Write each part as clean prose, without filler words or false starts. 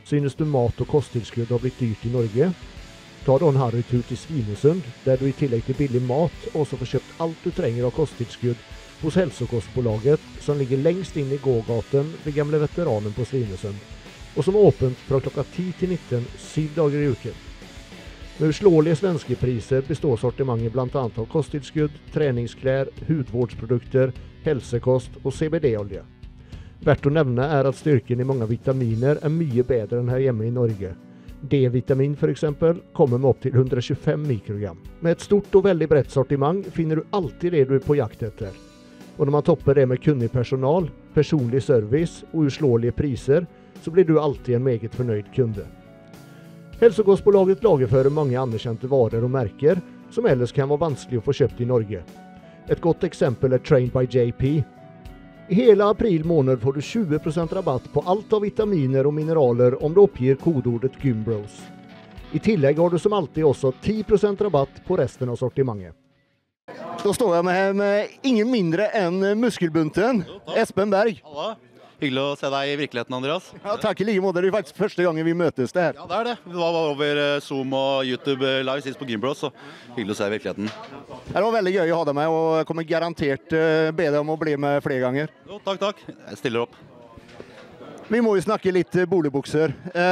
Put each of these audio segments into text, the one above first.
Synes du mat- og kosttilskudd har blitt dyrt i Norge? Ta da en harrytur til Svinesund, der du i tillegg til billig mat også får kjøpt alt du trenger av kosttilskudd hos Hälsokostbolaget, som ligger lengst inn i gågaten ved gamle veteranen på Svinesund, og som er åpent fra klokka 10 til 19, 7 dager i uken. Med uslåelige svenske priser består sortimentet blant annet av kosttilskudd, treningsklær, hudvårdsprodukter, helsekost og CBD-olje. Verdt å nevne er at styrken i mange vitaminer er mye bedre enn her hjemme i Norge. D-vitamin for eksempel kommer med opp til 125 mikrogram. Med et stort og veldig bredt sortiment finner du alltid det du er på jakt etter. Og når man topper det med kunnig personal, personlig service og uslåelige priser, så blir du alltid en meget fornøyd kunde. Hälsokostbolaget lagerfører mange anerkjente varer og merker som ellers kan være vanskelig å få kjøpt i Norge. Et godt eksempel er Trained by JP. I hele april måned får du 20% rabatt på alt av vitaminer og mineraler om du oppgir kodeordet Gymbros. I tillegg har du som alltid også 10% rabatt på resten av sortimentet. Da står jeg med ingen mindre enn muskelbunten, Espen Berg. Halla. Hyggelig å se deg i virkeligheten, Andreas. Ja, takk i like måte. Det er faktisk første gangen vi møtes det her. Ja, det er det. Vi var over Zoom og YouTube live sist på Gymbros, så hyggelig å se i virkeligheten. Det var veldig gøy å ha deg med, og jeg kommer garantert be deg om å bli med flere ganger. Jo, takk, takk. Jeg stiller opp. Vi må jo snakke litt boligbukser.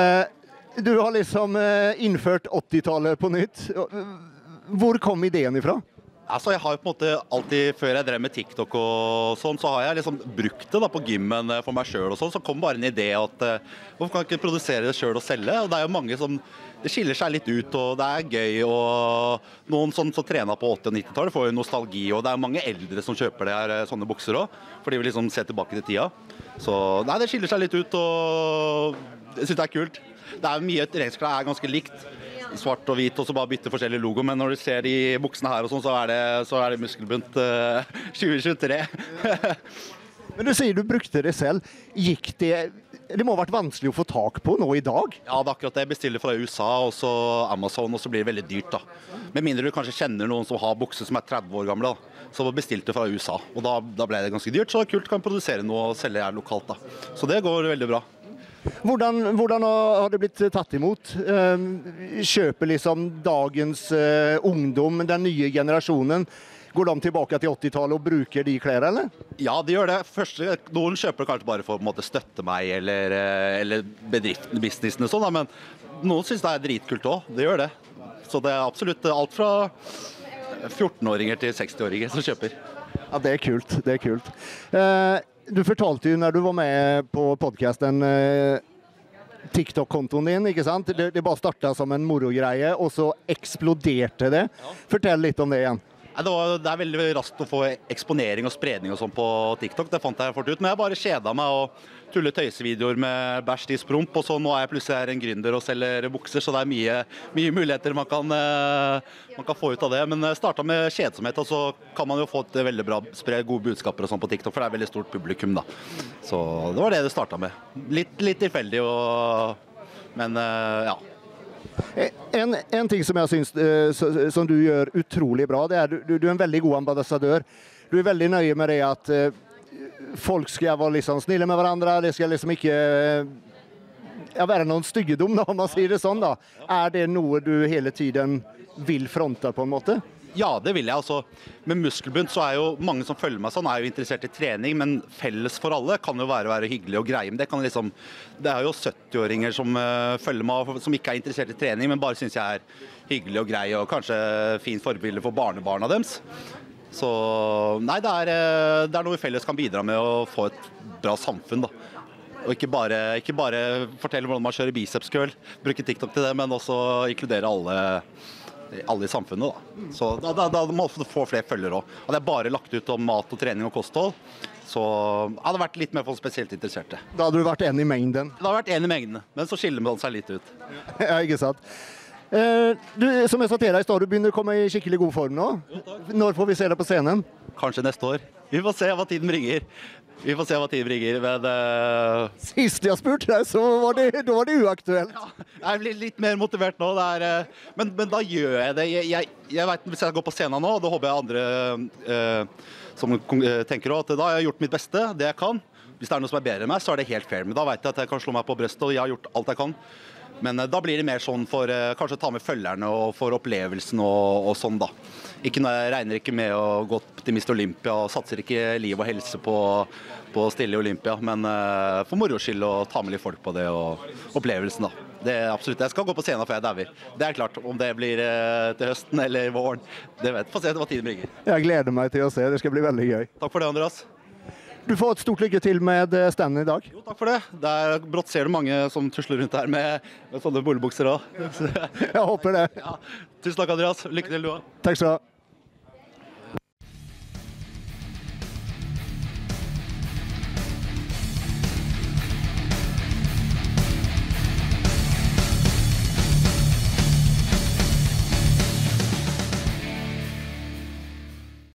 Du har liksom innført 80-tallet på nytt. Hvor kom ideen ifra? Altså, jeg har jo på en måte alltid, før jeg drev med TikTok og sånn, så har jeg liksom brukt det da på gymmen for meg selv og sånn, så kom bare en idé at hvorfor kan jeg ikke produsere det selv og selge? Og det er jo mange som, det skiller seg litt ut, og det er gøy, og noen som trener på 80- og 90-tallet får jo nostalgi, og det er mange eldre som kjøper det her, sånne bukser også, for de vil liksom se tilbake til tida. Så nei, det skiller seg litt ut, og jeg synes det er kult. Det er mye, treningsklær er ganske likt. Svart og hvit, og så bare bytte forskjellige logo, men når du ser de buksene her og sånn, så er det muskelbunt 2023. Men du sier du brukte det selv. Det må ha vært vanskelig å få tak på nå i dag? Ja, det er akkurat det. Jeg bestiller fra USA, og så Amazon, og så blir det veldig dyrt da. Med mindre du kanskje kjenner noen som har bukser som er 30 år gamle da. Så bestilte fra USA, og da ble det ganske dyrt, så det er kult, kan produsere noe og selge her lokalt da. Så det går veldig bra. Hvordan har det blitt tatt imot? Kjøper liksom dagens ungdom, den nye generasjonen, går de tilbake til 80-tallet og bruker de klær, eller? Ja, de gjør det. Noen kjøper kanskje bare for å støtte meg, eller bedriften, businessen og sånn, men noen synes det er dritkult også, det gjør det. Så det er absolutt alt fra 14-åringer til 60-åringer som kjøper. Ja, det er kult, det er kult. Du fortalte jo når du var med på podcasten TikTok-kontoen din, ikke sant? Det bare startet som en morogreie, og så eksploderte det. Fortell litt om det igjen. Det er veldig raskt å få eksponering og spredning og sånn på TikTok, det fant jeg fort ut. Men jeg bare kjedet meg og tulle tøysevideoer med bæsj i sprump, og så nå er jeg plutselig en gründer og selger bukser, så det er mye muligheter man kan få ut av det. Men startet med kjedsomhet, og så kan man jo få et veldig bra spre gode budskaper og sånn på TikTok, for det er veldig stort publikum da. Så det var det startet med. Litt tilfeldig, men ja. En ting som jeg synes som du gjør utrolig bra, det er du er en veldig god ambassadør. Du er veldig nøye med det at folk skal være liksom snille med hverandre, det skal liksom ikke være noen styggedom, om man sier det sånn da. Er det noe du hele tiden vil fronte på en måte? Ja, det vil jeg. Altså, med muskelbunt så er jo mange som følger meg sånn, er jo interessert i trening, men felles for alle kan jo være hyggelig og greie. Men det er jo 70-åringer som følger meg, som ikke er interessert i trening, men bare synes jeg er hyggelig og grei, og kanskje fint forbilde for barnebarna deres. Så nei, det er noe vi felles kan bidra med å få et bra samfunn da. Og ikke bare fortelle hvordan man kjører biceps-curl, bruke TikTok til det, men også inkludere alle i samfunnet da. Så da må man få flere følgere også. Hadde jeg bare lagt ut om mat og trening og kosthold, så hadde det vært litt mer for spesielt interesserte. Da hadde du vært en i mengden? Det hadde vært en i mengden, men så skiller man seg litt ut. Ja, ikke sant. Som jeg sa til deg i stad, du begynner å komme i skikkelig god form nå. Når får vi se deg på scenen? Kanskje neste år. Vi får se hva tiden bringer. Men sist jeg spurte deg, så var det uaktuelt. Ja, jeg blir litt mer motivert nå. Men da gjør jeg det. Jeg vet, hvis jeg går på scenen nå, og det håper jeg andre som tenker også, at da har jeg gjort mitt beste, det jeg kan. Hvis det noe som bedre enn meg, så det helt fair. Men da vet jeg at jeg kan slå meg på brøstet, og jeg har gjort alt jeg kan. Men da blir det mer sånn for kanskje ta med følgerne og for opplevelsen og sånn da. Jeg regner ikke med å gå til Mr. Olympia og satser ikke liv og helse på å stille i Olympia, men for moro skyld å ta med litt folk på det og opplevelsen da. Det absolutt. Jeg skal gå på scenen før jeg dauer. Det klart. Om det blir til høsten eller våren, det vet jeg. Få se hva tiden bringer. Jeg gleder meg til å se. Det skal bli veldig gøy. Takk for det, Andreas. Du får et stort lykke til med standen i dag. Jo, takk for det. Brått ser du mange som tusler rundt her med sånne bolebukser også. Jeg håper det. Ja. Tusen takk, Andreas. Lykke til du også. Takk skal du ha.